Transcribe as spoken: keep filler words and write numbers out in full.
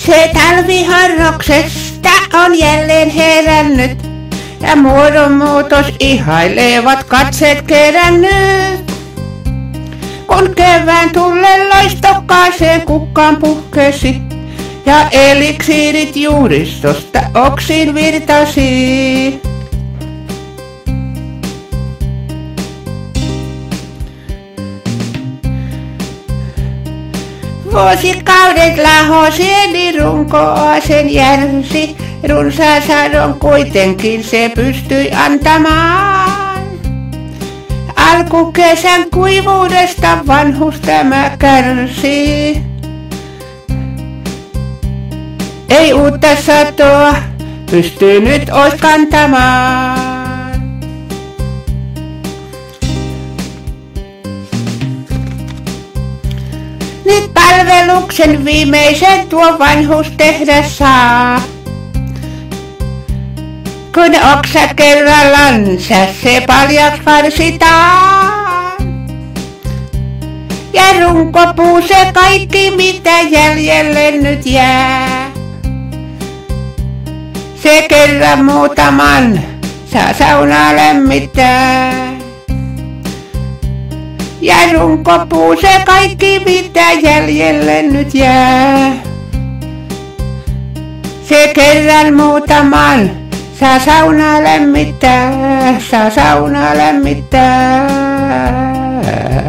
Se talviharroksesta on jälleen herännyt ja muodonmuutos ihailevat katseet kerännyt. Kun kevään tullen loistokkaaseen kukkaan puhkesi ja eliksiirit juuristosta oksiin virtasi. Vuosikaudet laho sieni runkoa sen järsi, runsaan sadon kuitenkin se pystyi antamaan. Alkukesän kuivuudesta vanhus tämä kärsi. Ei uutta satoa pystyy nyt ois kantamaan. Nyt palveluksen viimeisen tuo vanhus tehdä saa. Kun oksa kerrallansa se paljaks varsitaan. Ja runkopuu se kaikki mitä jäljelle nyt jää. Se kerran muutaman saa saunaa lämmittää. Ja runkopuu se kaikki mitä jäljelle nyt jää. Se kerran muutaman saa saunaa lämmittää, saa saunaa lämmittää.